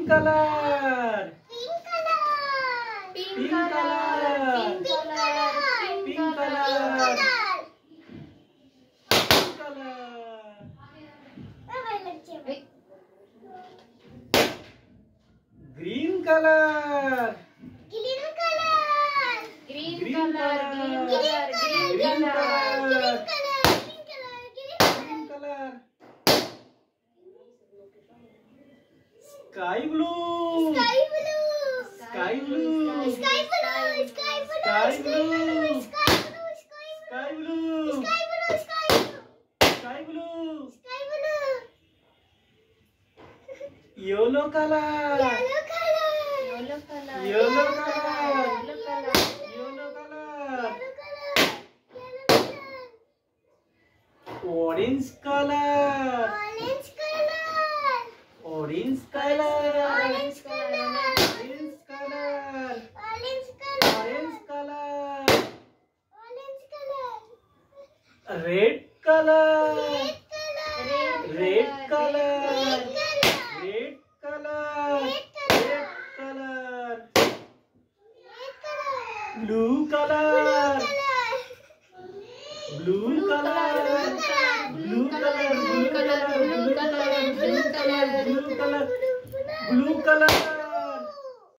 color. Pink color. Pink color. Pink color. Pink color. Pink color. Green color. Green color. Green Green color. color. Green color. Green color. Sky blue. Sky blue. Sky blue. Sky blue. Sky blue. Sky blue. Sky blue. Sky blue. Sky blue. Sky blue. Sky blue. Sky blue. Yellow color. Yellow color. Yellow color. Yellow color. Yellow color. Yellow color. Yellow color. Yellow color. Orange color. Orange color. Orange color. Orange color. Orange color. Orange color. Orange color. Orange color. Red color. Red color. Red color. Red color. Red color. Red color. Red color. Blue color. Blue color. Blue Blue color. color. Blue color. Blue color. Blue color. Blue color. Blue color. Blue color.